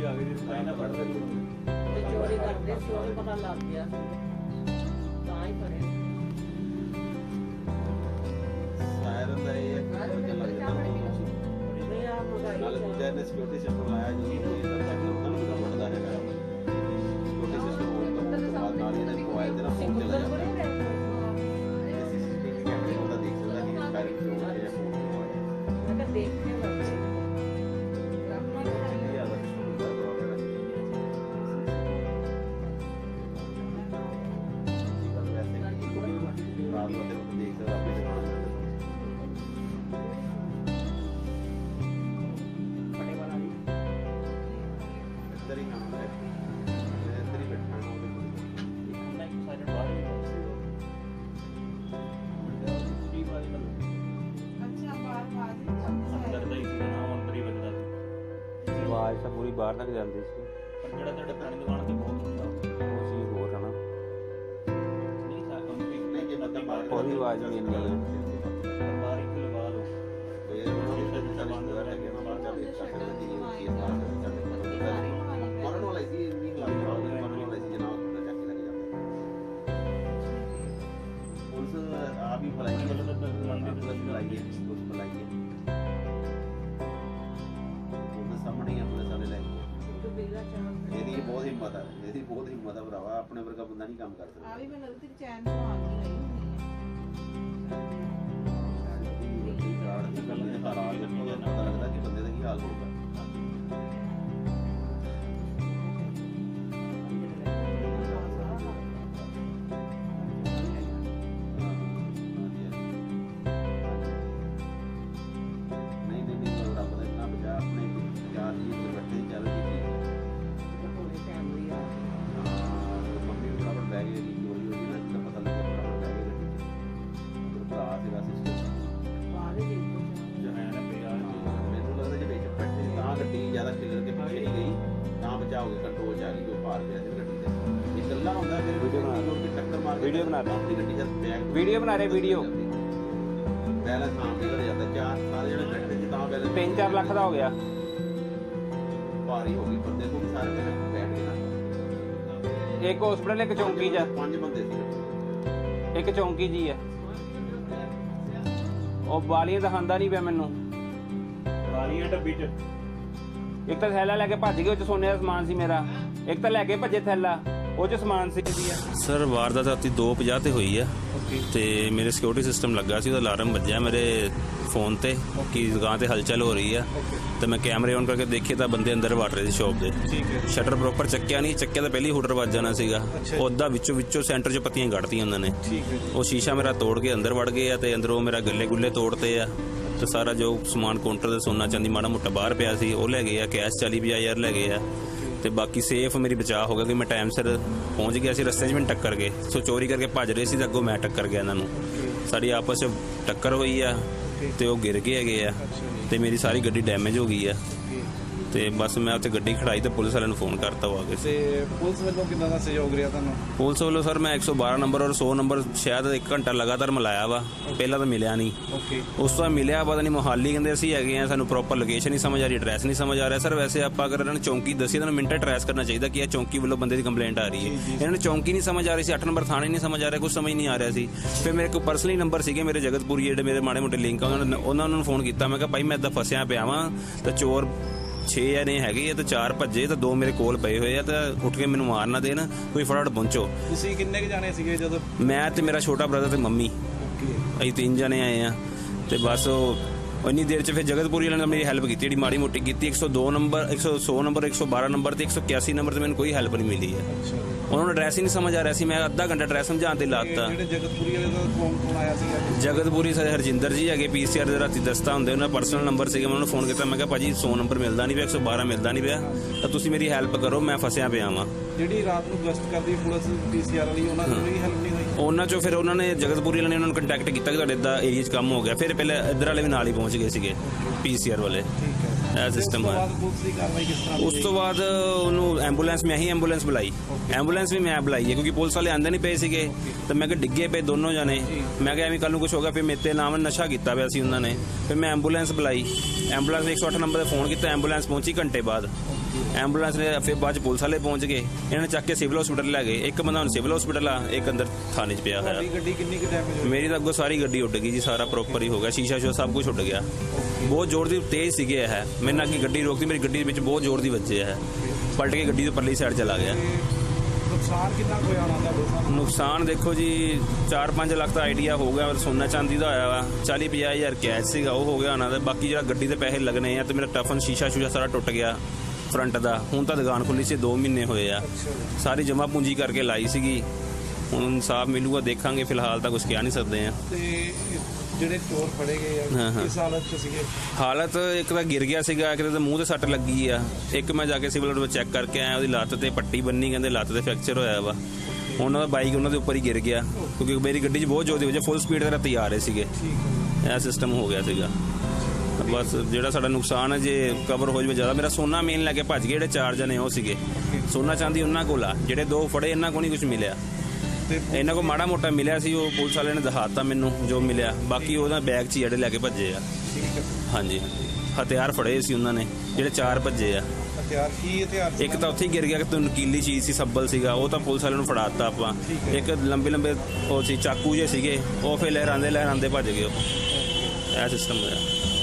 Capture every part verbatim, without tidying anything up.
चोरी करते पता लग गया सिक्योरिटी सिस्टम लाया जो बढ़ता है सिक्योरिटी सिस्टम होने तो बाद नाल ही मोबाइल देना फोन चला जाता है सीसीटीवी कैमरे होता देख सकता है कि फायरिंग क्यों हो रही है फोन क्यों हो रहा है अगर देखने लगे रात को देख सकता अपनी दुकान आवाज तो पूरी बाहर तक जाती सी पर जेड़ा तेरे पुरानी दुकान ते बहुत ਹੁੰਦਾ ਉਹ ਸੀ ਹੋਰ ਹੈ ਨਾ ਨਹੀਂ ਸਾ ਕੰਪਨੀ के मतलब बाहर कोई आवाज नहीं है बाहर ही लगा लो फिर वो तो बंद कर के ना बाहर चले सकते हैं ये बात चले मरन वाला इसी नहीं लग रहा है मरन वाला इसी जनाब का चक्की लग जाता है पुलिस आप ही बुलाइए मतलब मंदिर पुलिस बुलाइए पुलिस बुलाइए ਇਹਦੀ ਬਹੁਤ ਹਿੰਮਤ ਹੈ ਇਹਦੀ ਬਹੁਤ ਹਿੰਮਤ ਹੈ ਭਰਾਵਾ ਆਪਣੇ ਵਰਗਾ ਬੰਦਾ ਨਹੀਂ ਕੰਮ ਕਰ ਸਕਦਾ ਆ ਵੀ ਮੈਨੂੰ ਲੱਗਦਾ ਕਿ ਚੈਨ ਤੋਂ ਆ ਨਹੀਂ ਰਹੀ ਹੁੰਦੀ ਹੈ ਇਹ ਕਾਰਡ ਦੀ ਗੱਲ ਇਹ ਹਾਲਾਤ ਦੇਖੋ ਤਾਂ ਪਤਾ ਲੱਗਦਾ ਕਿ ਬੰਦੇ ਦਾ ਕੀ ਹਾਲ ਹੋਊਗਾ ਨਹੀਂ ਨਹੀਂ ਨਹੀਂ ਰੱਬ ਦਾ ਇतना ਬਚਾ ਆਪਣੇ ਯਾਰ ਜੀ ਬੈਠੇ ਚੱਲ ਜੀ ज्यादा क्लियर के पीछे नहीं गई ना बचाओगे कंट्रोल च आ गई जो पार गया थी गड्डी से ये कल्ला होता है वीडियो बना रहे टक्कर मार वीडियो बना रहे अपनी गड्डी जब बैग वीडियो बना रहे वीडियो बैलेंस सामने कर जाता चार सारे जने बैठे थे ता बैलेंस तीन चार लाख का हो गया भारी हो गई बंदे को भी सारे जने बैठ गए ना एक हॉस्पिटल एक चौकी जा पांच बंदे थे एक चौकी जी है ਉਹ ਵਾਲੀਆਂ ਦਿਖਾਉਂਦਾ ਨਹੀਂ ਪਿਆ ਮੈਨੂੰ ਵਾਲੀਆਂ ਡੱਬੀ ਚ ਇੱਕ ਤਾਂ ਥੈਲਾ ਲੈ ਕੇ ਭੱਜ ਗਏ ਉਹ ਚ ਸੋਨੇ ਦਾ ਸਮਾਨ ਸੀ ਮੇਰਾ ਇੱਕ ਤਾਂ ਲੈ ਕੇ ਭੱਜੇ ਥੈਲਾ ਉਹ ਚ ਸਮਾਨ ਸੀ ਸਰ ਵਾਰਦਾਤ ਰਾਤੀ ਦੋ ਪੰਜਾਹ ਤੇ ਹੋਈ ਆ ਤੇ ਮੇਰੇ ਸਿਕਿਉਰਿਟੀ ਸਿਸਟਮ ਲੱਗਾ ਸੀ ਉਹਦਾ ਅਲਾਰਮ ਵੱਜਿਆ ਮੇਰੇ ਫੋਨ ਤੇ ਕਿ ਦੁਕਾਨ ਤੇ ਹਲਚਲ ਹੋ ਰਹੀ ਆ ਤੇ ਮੈਂ ਕੈਮਰੇ ਔਨ ਕਰਕੇ ਦੇਖੇ ਤਾਂ ਬੰਦੇ ਅੰਦਰ ਵੜ ਰਹੇ ਸੀ ਸ਼ੌਪ ਦੇ ਸ਼ਟਰ ਪ੍ਰੋਪਰ ਚੱਕਿਆ ਨਹੀਂ ਚੱਕਿਆ ਤਾਂ ਪਹਿਲੀ ਹੁਟਰ ਵੱਜ ਜਾਣਾ ਸੀਗਾ ਉਹਦਾ ਵਿੱਚੋਂ ਵਿੱਚੋਂ ਸੈਂਟਰ 'ਚ ਪੱਤੀਆਂ ਕੱਢਤੀਆਂ ਉਹਨਾਂ ਨੇ ਉਹ ਸ਼ੀਸ਼ਾ ਮੇਰਾ ਤੋੜ ਕੇ ਅੰਦਰ ਵੜ ਗਏ ਆ ਤੇ ਅੰਦਰੋਂ ਮੇਰਾ ਗੱਲੇ ਗੁੱਲੇ ਤੋੜਤੇ ਆ ਤੇ ਸਾਰਾ ਜੋ ਸਮਾਨ ਕਾਊਂਟਰ ਦੇ ਸੋਨਾ ਚਾਂਦੀ ਮਾੜਾ ਮੋਟਾ ਬਾਹਰ ਪਿਆ ਸੀ ਉਹ ਲੈ ਗਏ ਆ ਕੈਸ਼ ਚਾਲੀ ਪੰਜਾਹ ਹਜ਼ਾਰ ਲੈ ਗਏ ਆ ਤੇ ਬਾਕੀ ਸੇਫ ਮੇਰੀ ਬਚਾਅ ਹੋ ਗਿਆ ਕਿ ਮੈਂ ਟਾਈਮ ਸਿਰ ਪਹੁੰਚ ਗਿਆ ਸੀ ਰਸਤੇ 'ਚ ਮੈਨੂੰ ਟੱਕਰ ਗਏ ਸੋ ਚੋਰੀ ਕਰਕੇ ਭੱਜ ਰਹੇ ਸੀ ਤੇ ਅੱਗੋਂ ਮੈਂ ਟੱਕਰ ਗਿਆ ਇਹਨਾਂ ਨੂੰ ਸਾਡੀ ਆਪਸ 'ਚ ਟੱਕਰ ਹੋਈ ਆ ਤੇ ਉਹ ਗਿਰ ਗਏ ਹੈਗੇ ਆ ਤੇ ਮੇਰੀ ਸਾਰੀ ਗੱਡੀ ਡੈਮੇਜ ਹੋ ਗਈ ਆ ਤੇ ਬਸ ਮੈਂ ਉੱਥੇ ਗੱਡੀ ਖੜਾਈ ਤੇ ਪੁਲਿਸ ਵਾਲਿਆਂ ਨੂੰ ਫੋਨ ਕਰਤਾ ਵਾ ਕੇ ਤੇ ਪੁਲਿਸ ਵੱਲੋਂ ਕਿੰਨਾ ਦਾ ਸਹਿਯੋਗ ਰਿਹਾ ਤੁਹਾਨੂੰ ਪੁਲਿਸ ਵੱਲੋਂ ਸਰ ਮੈਂ ਇੱਕ ਸੌ ਬਾਰਾਂ ਨੰਬਰ ਔਰ ਸੌ ਨੰਬਰ ਸ਼ਾਇਦ ਇੱਕ ਘੰਟਾ ਲਗਾਤਾਰ ਮਿਲਾਇਆ ਵਾ ਪਹਿਲਾਂ ਤਾਂ ਮਿਲਿਆ ਨਹੀਂ ਉਸ ਤੋਂ ਮਿਲਿਆ ਪਤਾ ਨਹੀਂ ਮੋਹਾਲੀ ਕਹਿੰਦੇ ਅਸੀਂ ਹੈਗੇ ਆ ਸਾਨੂੰ ਪ੍ਰੋਪਰ ਲੋਕੇਸ਼ਨ ਨਹੀਂ ਸਮਝ ਆ ਰਹੀ ਐਡਰੈਸ ਨਹੀਂ ਸਮਝ ਆ ਰਿਹਾ ਸਰ ਵੈਸੇ ਆਪਾਂ ਅਗਰ ਇਹਨਾਂ ਨੂੰ ਚੌਂਕੀ ਦੱਸੀ ਤਾਂ ਮਿੰਟਾਂ ਟਰੈਸ ਕਰਨਾ ਚਾਹੀਦਾ ਕਿ ਇਹ ਚੌਂਕੀ ਵੱਲੋਂ ਬੰਦੇ ਦੀ ਕੰਪਲੇਂਟ ਆ ਰਹੀ ਹੈ ਇਹਨਾਂ ਨੂੰ ਚੌਂਕੀ ਨਹੀਂ ਸਮਝ ਆ ਰਹੀ ਸੀ ਅੱਠ ਨੰਬਰ ਥਾਣੇ ਨਹੀਂ ਸਮਝ ਆ ਰਿਹਾ ਕੁਝ ਸਮਝ ਨਹੀਂ ਆ ਰਿਹਾ ਸੀ ਫਿਰ ਮੇਰੇ ਕੋਲ ਪਰਸਨਲੀ ਨੰਬਰ ਸੀਗੇ ਮੇਰੇ ਜਗਤਪੁਰੀ ਜਿਹੜੇ ਮੇਰੇ ਮਾੜੇ ਮੋਟੇ ਲਿੰਕ ਆ ਉਹਨਾਂ ਨੂੰ ਫੋਨ ਕੀਤਾ ਮੈਂ ਕਿਹਾ ਭਾਈ ਮੈਂ ਇੱਦਾਂ ਫਸਿਆ ਪਿਆ ਵਾਂ ਤਾਂ ਚੋਰ ਛੇ ਜਣੇ ਹੈਗੇ ਆ ਤੇ ਚਾਰ ਭੱਜੇ ਤੇ ਦੋ ਮੇਰੇ ਕੋਲ ਪਏ ਹੋਏ ਆ ਤੇ ਉੱਠ ਕੇ ਮੈਨੂੰ ਮਾਰ ਨਾ ਦੇਣ ਕੋਈ ਫਟਾਫਟ ਪਹੁੰਚੋ ਤੁਸੀਂ ਕਿੰਨੇ ਕੁ ਜਾਣੇ ਸੀਗੇ ਜਦੋਂ ਮੈਂ ਤੇ ਮੇਰਾ ਛੋਟਾ ਬ੍ਰਦਰ ਤੇ ਮੰਮੀ ਅਸੀਂ ਤਿੰਨ ਜਣੇ ਆਏ ਆ ਤੇ ਬਸ ਉਹ ਇੰਨੀ ਦੇਰ 'ਚ ਫਿਰ ਜਗਤਪੁਰੀ ਵਾਲਿਆਂ ਨੇ ਮੇਰੀ ਹੈਲਪ ਕੀਤੀ ਜਿਹੜੀ ਮਾੜੀ ਮੋਟੀ ਕੀਤੀ ਇੱਕ ਸੌ ਦੋ ਨੰਬਰ ਇੱਕ ਸੌ ਸੌ ਨੰਬਰ ਇੱਕ ਸੌ ਬਾਰਾਂ ਨੰਬਰ ਤੇ ਇੱਕ ਸੌ ਇਕਿਆਸੀ ਨੰਬਰ ਤੇ ਮੈਨੂੰ ਕੋਈ ਹੈਲਪ ਨਹੀਂ ਮਿਲੀ ਹੈ ਉਹਨਾਂ ਨੂੰ ਐਡਰੈਸ ਹੀ ਨਹੀਂ ਸਮਝ ਆ ਰਿਹਾ ਸੀ ਮੈਂ ਅੱਧਾ ਘੰਟਾ ਐਡਰੈਸ ਸਮਝਾਉਣ ਤੇ ਲਾਤਾ ਜਗਤਪੁਰੀ ਵਾਲੇ ਦਾ ਫੋਨ ਫੋਨ ਆਇਆ ਸੀ ਜਗਤਪੁਰੀ ਸਰ ਹਰਜਿੰਦਰ ਜੀ ਹੈਗੇ ਪੀ ਸੀ ਆਰ ਦੇ ਰਾਤੀ ਦਸਤਾ ਹੁੰਦੇ ਉਹਨਾਂ ਪਰਸਨਲ ਨੰਬਰ ਸੀਗੇ ਮੈਂ ਉਹਨਾਂ ਨੂੰ ਫੋਨ ਕੀਤਾ ਮੈਂ ਕਿਹਾ ਭਾਜੀ ਸੌ ਨੰਬਰ ਮਿਲਦਾ ਨਹੀਂ ਪਿਆ ਇੱਕ ਸੌ ਬਾਰਾਂ ਮਿਲਦਾ ਨਹੀਂ ਪਿਆ ਤਾਂ ਤੁਸੀਂ ਮੇਰੀ ਹੈਲਪ ਕਰੋ ਮੈਂ ਫਸਿਆ ਪਿਆ ਵਾਂ ਜਿਹੜੀ ਰਾਤ ਨੂੰ ਗਸ਼ਤ ਕਰਦੀ ਪੁਲਿਸ ਪੀਸੀਆਰ ਵਾਲੀ ਉਹਨਾਂ ਨੂੰ ਵੀ ਹੈਲਪ ਨਹੀਂ ਹੋਈ? ਉਹਨਾਂ ਚੋਂ ਫਿਰ ਉਹਨਾਂ ਨੇ ਜਗਤਪੁਰੀ ਵਾਲਿਆਂ ਨੇ ਉਹਨਾਂ ਨੂੰ ਕੰਟੈਕਟ ਕੀਤਾ ਕਿ ਤੁਹਾਡੇ ਇੱਦਾਂ ਏਰੀਆ 'ਚ ਕੰਮ ਹੋ ਗਿਆ। ਫਿਰ ਪਹਿਲੇ ਇੱਧਰ ਵਾਲੇ ਵੀ ਨਾਲ ਹੀ ਪਹੁੰਚ ਗਏ ਸੀਗੇ, ਪੀਸੀਆਰ ਵਾਲੇ। ਇਹ ਸਿਸਟਮ ਹੋਇਆ। ਉਸ ਤੋਂ ਬਾਅਦ ਉਹਨੂੰ ਐਂਬੂਲੈਂਸ, ਮੈਂ ਹੀ ਐਂਬੂਲੈਂਸ ਬੁਲਾਈ। ਐਂਬੂਲੈਂਸ ਵੀ ਮੈਂ ਬੁਲਾਈ ਹੈ ਕਿਉਂਕਿ ਪੁਲਿਸ ਵਾਲੇ ਆਂਦੇ ਨਹੀਂ ਪਏ ਸੀਗੇ। ਤਾਂ ਮੈਂ ਕਿਹਾ ਡਿੱਗੇ ਪਏ ਦੋਨੋਂ ਜਾਣੇ, ਮੈਂ ਕਿਹਾ ਐਵੇਂ ਕੱਲ ਨੂੰ ਕੁਝ ਹੋ ਗਿਆ ਫਿਰ ਮੇਰੇ ਤੇ ਨਾਮ ਨਸ਼ਾ ਕੀਤਾ ਪਿਆ ਸੀ ਉਹਨਾਂ ਨੇ। ਫਿਰ ਮੈਂ ਐਂਬੂਲੈਂਸ ਬੁਲਾਈ, ਐਂਬੂਲੈਂਸ ਇੱਕ ਸੌ ਅੱਠ ਨੰਬਰ 'ਤੇ ਫੋਨ ਕੀਤਾ, ਐਂਬੂਲੈਂਸ ਪਹੁੰਚੀ ਘੰਟੇ ਬਾਅਦ। ਐਂਬੂਲੈਂਸ ਨੇ ਫਿਰ ਬਾਅਦ 'ਚ ਪੁਲਿਸ ਵਾਲੇ ਪਹੁੰਚ ਗਏ, ਇਹਨਾਂ ਨੇ ਚੱਕ ਕੇ ਸਿਵਲ ਹਸਪੀਟਲ ਲੈ ਗਏ। ਇੱਕ ਬੰਦਾ ਹੁਣ ਸਿਵਲ ਹਸਪੀਟਲ ਆ, ਇੱਕ ਅੰਦਰ ਥਾਣੇ 'ਚ ਪਿਆ ਹੋਇਆ। ਗੱਡੀ ਕਿੰਨੀ ਕੁ ਡੈਮੇਜ ਹੋਈ? ਮੇਰੀ ਤਾਂ ਅੱਗੋਂ ਸਾਰੀ ਗੱਡੀ ਉੱਡ ਗਈ ਜੀ, ਸਾਰਾ ਪ੍ਰੋਪਰ ਹੀ ਹੋ ਗਿਆ, ਸ਼ੀਸ਼ਾ ਸ਼ੋ ਸਭ ਕੁਝ ਉੱਡ ਗਿਆ। ਬਹੁਤ ਜ਼ੋਰ ਦੀ ਤੇਜ਼ ਸੀਗੇ ਇਹ, ਮੈਨਾਂ ਅੱਗੇ ਗੱਡੀ ਰੋਕਦੀ, ਮੇਰੀ ਗੱਡੀ ਵਿੱਚ ਬਹੁਤ ਜ਼ੋਰ ਦੀ ਵੱਜੇ ਹੈ, ਪਲਟ ਕੇ ਗੱਡੀ ਤੋਂ ਪਰਲੀ ਸਾਈਡ ਚਲਾ ਗਿਆ। ਨੁਕਸਾਨ ਕਿੰਨਾ ਹੋਇਆ ਉਹਨਾਂ ਦਾ? ਨੁਕਸਾਨ ਦੇਖੋ ਜੀ ਚਾਰ ਪੰਜ ਲੱਖ ਦਾ ਆਈਡੀਆ ਹੋ ਗਿਆ। ਸੋਨਾ ਚਾਂਦੀ ਦਾ ਹੋਇਆ ਵਾ, ਚਾਲੀ ਪੰਜਾਹ ਹਜ਼ਾਰ ਕੈਸ਼ ਸੀਗਾ ਉਹ ਹੋ ਗਿਆ ਉਹਨਾਂ ਦਾ। ਬਾਕੀ ਜਿਹੜਾ ਗੱਡੀ ਦੇ ਪੈਸੇ ਲੱਗਣੇ ਆ ਤੇ ਮੇਰਾ ਟਫਨ ਸ਼ੀਸ਼ਾ ਸ਼ੂਸ਼ਾ ਸਾਰਾ ਟੁੱਟ ਗਿਆ ਫਰੰਟ ਦਾ। ਹੁਣ ਤਾਂ ਦੁਕਾਨ ਖੁੱਲੀ ਸੀ, ਦੋ ਮਹੀਨੇ ਹੋਏ ਆ, ਸਾਰੀ ਜਮ੍ਹਾਂ ਪੂੰਜੀ ਕਰਕੇ ਲਾਈ ਸੀਗੀ। ਹੁਣ ਇਨਸਾਫ ਮਿਲੂਗਾ, ਦੇਖਾਂਗੇ। ਫਿਲਹਾਲ ਤਾਂ ਕੁਝ ਕਹਿ ਨਹੀਂ ਸਕਦੇ ਆ। ਤੇ ਜਿਹੜੇ ਚੋਰ ਫੜੇ ਗਏ ਆ ਕਿਸ ਹਾਲਤ 'ਚ ਸੀਗੇ? ਹਾਲਤ ਇੱਕ ਤਾਂ ਗਿਰ ਗਿਆ ਸੀਗਾ, ਇੱਕ ਤਾਂ ਮੂੰਹ ਤੇ ਸੱਟ ਲੱਗੀ ਆ। ਇੱਕ ਮੈਂ ਜਾ ਕੇ ਸਿਵਲ ਵਿੱਚ ਚੈੱਕ ਕਰਕੇ ਆਇਆ, ਉਹਦੀ ਲੱਤ ਤੇ ਪੱਟੀ ਬੰਨੀ, ਕਹਿੰਦੇ ਲੱਤ ਤੇ ਫ੍ਰੈਕਚਰ ਹੋਇਆ ਵਾ। ਉਹਨਾਂ ਦਾ ਬਾਈਕ ਉਹਨਾਂ ਦੇ ਉੱਪਰ ਹੀ ਗਿਰ ਗਿਆ ਕਿਉਂਕਿ ਮੇਰੀ ਗੱਡੀ 'ਚ ਬਹੁਤ ਜ਼ੋਰ ਦੀ ਵਜ੍ਹਾ ਫੁੱਲ ਸਪੀਡ ਤੇ ਰਾਤੀ ਆ ਰਹੇ ਸੀਗੇ। ਇਹ ਸਿਸਟਮ ਹੋ ਗਿਆ ਸੀਗਾ। ਬਸ ਜਿਹੜਾ ਸਾਡਾ ਨੁਕਸਾਨ ਹੈ ਜੇ ਕਵਰ ਹੋ ਜਾਵੇ ਜ਼ਿਆਦਾ। ਮੇਰਾ ਸੋਨਾ ਮੇਨ ਲੈ ਕੇ ਭੱਜ ਗਏ ਜਿਹੜੇ ਚਾਰ ਜਣੇ ਉਹ ਸੀਗੇ। ਸੋਨਾ ਚਾਂਦੀ ਉਹਨਾਂ ਕੋਲ ਆ, ਜਿਹੜੇ ਦੋ ਫੜੇ ਇਹਨਾਂ ਕੋਲ ਨਹੀਂ ਕੁਝ ਮਿਲਿਆ। ਇਹਨਾਂ ਕੋਲ ਮਾੜਾ ਮੋਟਾ ਮਿਲਿਆ ਸੀ, ਉਹ ਪੁਲਿਸ ਵਾਲਿਆਂ ਨੇ ਦਿਖਾਤਾ ਮੈਨੂੰ ਜੋ ਮਿਲਿਆ। ਬਾਕੀ ਉਹਦਾ ਬੈਗ 'ਚ ਜਿਹੜੇ ਲੈ ਕੇ ਭੱਜੇ ਆ। ਹਾਂਜੀ, ਹਥਿਆਰ ਫੜੇ ਸੀ ਉਹਨਾਂ ਨੇ, ਜਿਹੜੇ ਚਾਰ ਭੱਜੇ ਆ। ਹਥਿਆਰ ਕੀ ਹਥਿਆਰ? ਇੱਕ ਤਾਂ ਉੱਥੇ ਹੀ ਗਿਰ ਗਿਆ ਕਿ ਨਕੀਲੀ ਚੀਜ਼ ਸੀ, ਸੱਬਲ ਸੀਗਾ, ਉਹ ਤਾਂ ਪੁਲਿਸ ਵਾਲਿਆਂ ਨੂੰ ਫੜਾਤਾ ਆਪਾਂ। ਇੱਕ ਲੰਬੇ ਲੰਬੇ ਉਹ ਸੀ ਚਾਕੂ ਜਿਹੇ ਸੀਗੇ, ਉਹ ਫਿਰ ਲਹਿਰਾਂਦੇ ਲਹਿਰਾਂਦੇ ਭੱਜ ਗਏ ਉਹ। ਇਹ ਸਿਸਟਮ ਹੋਇਆ।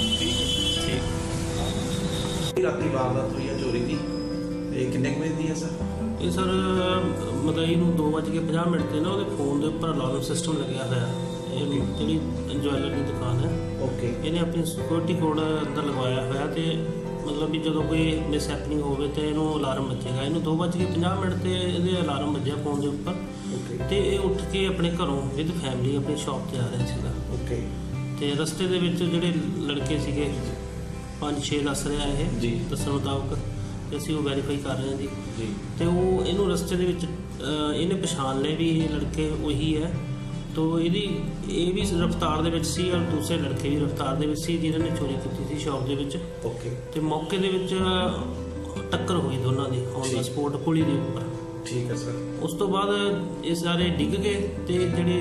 ਠੀਕ। ਰਾਤੀ ਵਾਰਦਾਤ ਹੋਈ ਹੈ ਚੋਰੀ ਦੀ, ਇਹ ਕਿੰਨੇ ਕੁ ਵਜੇ ਦੀ ਹੈ ਸਰ? ਇਹ ਸਰ ਮਤਲਬ ਇਹਨੂੰ ਦੋ ਵੱਜ ਕੇ ਪੰਜਾਹ ਮਿੰਟ 'ਤੇ ਨਾ ਉਹਦੇ ਫੋਨ ਦੇ ਉੱਪਰ ਅਲਾਰਮ ਸਿਸਟਮ ਲੱਗਿਆ ਹੋਇਆ। ਇਹ ਜਿਹੜੀ ਜਵੈਲਰ ਦੀ ਦੁਕਾਨ ਹੈ, ਓਕੇ, ਇਹਨੇ ਆਪਣੀ ਸਿਕਿਉਰਿਟੀ ਕੋਡ ਅੰਦਰ ਲਗਵਾਇਆ ਹੋਇਆ ਤੇ ਮਤਲਬ ਵੀ ਜਦੋਂ ਕੋਈ ਮਿਸ ਹੈਪਨਿੰਗ ਹੋਵੇ ਤੇ ਇਹਨੂੰ ਅਲਾਰਮ ਵੱਜੇਗਾ। ਇਹਨੂੰ ਦੋ ਵੱਜ ਕੇ ਪੰਜਾਹ ਮਿੰਟ 'ਤੇ ਇਹਦੇ ਅਲਾਰਮ ਵੱਜਿਆ ਫੋਨ ਦੇ ਉੱਪਰ ਤੇ ਇਹ ਉੱਠ ਕੇ ਆਪਣੇ ਘਰੋਂ ਵਿਦ ਫੈਮਿਲੀ ਆਪਣੀ ਸ਼ਾਪ 'ਤੇ ਆ ਰਿਹਾ ਸੀਗਾ। ਓਕੇ, ਤੇ ਰਸਤੇ ਦੇ ਵਿੱਚ ਜਿਹੜੇ ਲੜਕੇ ਸੀਗੇ ਪੰਜ ਛੇ ਦੱਸ ਰਿਹਾ ਇਹ ਦੱਸਣ ਮੁਤਾਬਕ, ਤੇ ਅਸੀਂ ਉਹ ਵੈਰੀਫਾਈ ਕਰ ਰਹੇ ਹਾਂ ਜੀ। ਤੇ ਉਹ ਇਹਨੂੰ ਰਸਤੇ ਦੇ ਵਿੱਚ ਇਹਨੇ ਪਛਾਣ ਲਏ ਵੀ ਇਹ ਲੜਕੇ ਉਹੀ ਹੈ। ਤੋ ਇਹਦੀ ਇਹ ਵੀ ਰਫਤਾਰ ਦੇ ਵਿੱਚ ਸੀ ਔਰ ਦੂਸਰੇ ਲੜਕੇ ਵੀ ਰਫਤਾਰ ਦੇ ਵਿੱਚ ਸੀ ਜਿਨ੍ਹਾਂ ਨੇ ਚੋਰੀ ਕੀਤੀ ਸੀ ਸ਼ਾਪ ਦੇ ਵਿੱਚ। ਓਕੇ, ਤੇ ਮੌਕੇ ਦੇ ਵਿੱਚ ਟੱਕਰ ਹੋਈ ਦੋਨਾਂ ਦੀ ਔਨ ਦਾ ਸਪੋਟ ਪੁਲੀ ਦੇ ਉੱਪਰ। ਠੀਕ ਹੈ ਸਰ। ਉਸ ਤੋਂ ਬਾਅਦ ਇਹ ਸਾਰੇ ਡਿੱਗ ਗਏ ਤੇ ਜਿਹੜੇ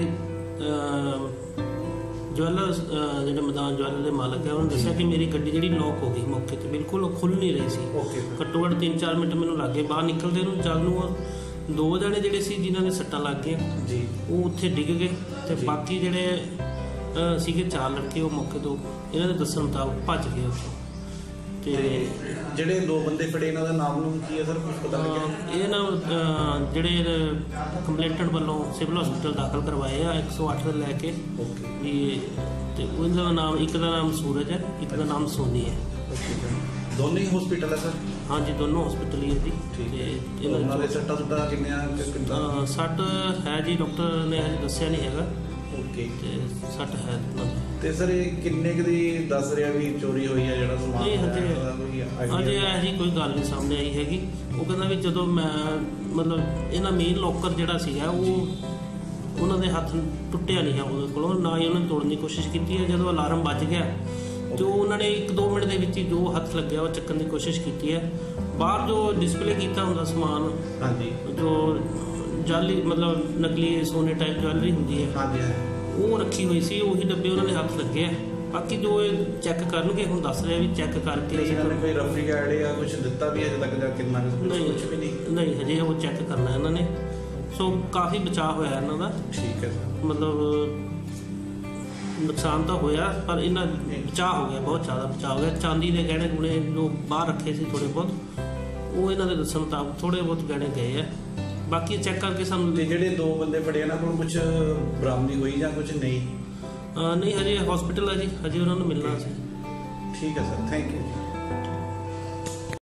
ਜਵੈਲਰ ਜਿਹੜੇ ਮੈਦਾਨ ਜਵੈਲਰ ਦੇ ਮਾਲਕ ਹੈ ਉਹਨਾਂ ਦੱਸਿਆ ਕਿ ਮੇਰੀ ਗੱਡੀ ਜਿਹੜੀ ਲੌਕ ਹੋ ਗਈ ਮੌਕੇ 'ਤੇ, ਬਿਲਕੁਲ ਖੁੱਲ੍ਹ ਨਹੀਂ ਰਹੀ ਸੀ। ਘੱਟੋ ਘੱਟ ਤਿੰਨ ਚਾਰ ਮਿੰਟ ਮੈਨੂੰ ਲੱਗੇ ਬਾਹਰ ਨਿਕਲਦੇ ਨੂੰ। ਜਦ ਨੂੰ ਦੋ ਜਣੇ ਜਿਹੜੇ ਸੀ ਜਿਨ੍ਹਾਂ ਦੇ ਸੱਟਾਂ ਲੱਗ ਗਈਆਂ ਜੀ ਉਹ ਉੱਥੇ ਡਿੱਗ ਗਏ ਤੇ ਬਾਕੀ ਜਿਹੜੇ ਸੀਗੇ ਚਾਰ ਲੜਕੇ ਉਹ ਮੌਕੇ ਤੋਂ ਇਹਨਾਂ ਦੇ ਦੱਸਣ ਮੁਤਾਬਕ ਭੱਜ ਗਏ ਉੱਥੋਂ। ਤੇ ਜਿਹੜੇ ਦੋ ਬੰਦੇ ਫੜੇ ਇਹਨਾਂ ਦਾ ਨਾਮ ਨੂੰ ਕੀ ਹੈ ਸਰ, ਕੁਝ ਪਤਾ ਲੱਗਿਆ? ਇਹ ਨਾ ਜਿਹੜੇ ਕੰਪਲੇਂਟਡ ਵੱਲੋਂ ਸਿਵਲ ਹਸਪੀਟਲ ਦਾਖਲ ਕਰਵਾਏ ਆ ਇੱਕ ਸੌ ਅੱਠ ਦੇ ਲੈ ਕੇ ਵੀ, ਤੇ ਉਹਦਾ ਨਾਮ ਇੱਕ ਦਾ ਨਾਮ ਸੂਰਜ ਹੈ, ਇੱਕ ਦਾ ਨਾਮ ਸੋਨੀ ਹੈ। ਦੋਨੇ ਹੀ ਹਸਪੀਟਲ ਹੈ ਸਰ? ਹਾਂਜੀ, ਦੋਨੋਂ ਹਸਪੀਟਲ ਹੀ ਹੈ ਜੀ। ਤੇ ਇਹਨਾਂ ਦੇ ਸੱਟਾਂ ਸੁੱਟਾਂ ਕਿੰਨੀਆਂ? ਸੱਟ ਹੈ ਜੀ, ਡਾਕਟਰ ਨੇ ਹਜੇ ਦੱਸਿਆ ਨਹੀਂ ਹੈਗਾ। ਓਕੇ, ਤੇ ਸੱਟ ਹੈ। ਤੇ ਸਰ ਇਹ ਕਿੰਨੇ ਕੁ ਦੀ ਦੱਸ ਰਿਹਾ ਵੀ ਚੋਰੀ ਹੋਈ ਹੈ ਜਿਹੜਾ ਸਮਾਨ? ਇਹ ਹਜੇ ਹਜੇ ਇਹ ਜੀ ਕੋਈ ਗੱਲ ਨਹੀਂ ਸਾਹਮਣੇ ਆਈ ਹੈਗੀ। ਉਹ ਕਹਿੰਦਾ ਵੀ ਜਦੋਂ ਮੈਂ ਮਤਲਬ ਇਹਨਾਂ ਮੇਨ ਲੋਕਰ ਜਿਹੜਾ ਸੀਗਾ ਉਹ ਉਹਨਾਂ ਦੇ ਹੱਥ ਟੁੱਟਿਆ ਨਹੀਂ ਹੈ ਉਹਦੇ ਕੋਲੋਂ, ਨਾ ਹੀ ਉਹਨਾਂ ਨੇ ਤੋੜਨ ਦੀ ਕੋਸ਼ਿਸ਼ ਕੀਤੀ ਹੈ। ਜਦੋਂ ਅਲਾਰਮ ਵੱਜ ਗਿਆ ਤੇ ਉਹਨਾਂ ਨੇ ਇੱਕ ਦੋ ਮਿੰਟ ਦੇ ਵਿੱਚ ਹੀ ਜੋ ਹੱਥ ਲੱਗਿਆ ਉਹ ਚੱਕਣ ਦੀ ਕੋਸ਼ਿਸ਼ ਕੀਤੀ ਹੈ। ਬਾਹਰ ਜੋ ਡਿਸਪਲੇ ਕੀਤਾ ਹੁੰਦਾ ਸਮਾਨ, ਹਾਂਜੀ, ਜੋ ਜਾਲੀ ਮਤਲਬ ਨਕਲੀ ਸੋਨੇ ਟਾਈਪ ਜਵੈਲਰੀ ਹੁੰਦੀ ਹੈ, ਹਾਂਜੀ, ਉਹ ਰੱਖੀ ਹੋਈ ਸੀ। ਉਹੀ ਡੱਬੇ ਉਹਨਾਂ ਦੇ ਹੱਥ ਲੱਗੇ ਆ। ਬਾਕੀ ਜੋ ਇਹ ਚੈੱਕ ਕਰਨਗੇ ਹੁਣ ਦੱਸ ਰਿਹਾ ਵੀ ਚੈੱਕ ਕਰਕੇ ਇਹਨਾਂ ਨੇ ਕੋਈ ਰਫੀ ਗਾਈਡ ਜਾਂ ਕੁਝ ਦਿੱਤਾ ਵੀ ਅਜੇ ਤੱਕ ਜਾਂ ਕਿੰਨਾ ਕੁਝ ਵੀ ਨਹੀਂ? ਨਹੀਂ, ਹਜੇ ਉਹ ਚੈੱਕ ਕਰਨਾ ਇਹਨਾਂ ਨੇ। ਸੋ ਕਾਫੀ ਬਚਾਅ ਹੋਇਆ ਇਹਨਾਂ ਦਾ। ਠੀਕ ਹੈ ਸਰ। ਮਤਲਬ ਨੁਕਸਾਨ ਤਾਂ ਹੋਇਆ ਪਰ ਇਹਨਾਂ ਬਚਾਅ ਹੋ ਗਿਆ, ਬਹੁਤ ਜ਼ਿਆਦਾ ਬਚਾਅ ਹੋ ਗਿਆ। ਚਾਂਦੀ ਦੇ ਗਹਿਣੇ ਗੁਣੇ ਜੋ ਬਾਹਰ ਰੱਖੇ ਸੀ ਥੋੜੇ ਬਹੁਤ, ਉਹ ਇਹਨਾਂ ਦੇ ਦੱਸਣ ਮੁਤਾਬਕ ਥੋੜੇ ਬਹੁਤ ਗਹਿਣੇ ਗਏ ਆ। ਬਾਕੀ ਚੈੱਕ ਕਰਕੇ ਸਾਨੂੰ। ਤੇ ਜਿਹੜੇ ਦੋ ਬੰਦੇ ਫੜੇ ਇਹਨਾਂ ਕੋਲ ਕੁਝ ਬਰਾਮਦੀ ਹੋਈ ਜਾਂ ਕੁਝ ਨਹੀਂ? ਨਹੀਂ, ਹਜੇ ਹਸਪੀਟਲ ਹੈ ਜੀ, ਹਜੇ ਉਹਨਾਂ ਨੂੰ ਮਿਲਣਾ ਸੀ। ਠੀਕ ਹੈ ਸਰ, ਥੈਂਕ ਯੂ।